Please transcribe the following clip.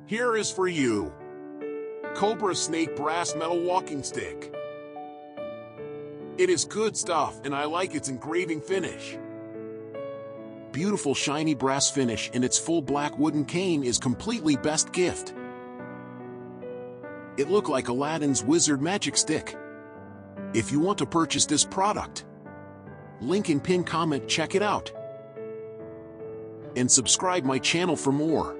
Here is for you. Cobra Snake Brass Metal Walking Stick. It is good stuff and I like its engraving finish. Beautiful shiny brass finish and its full black wooden cane is completely best gift. It look like Aladdin's wizard magic stick. If you want to purchase this product, link in pin comment, check it out. And subscribe my channel for more.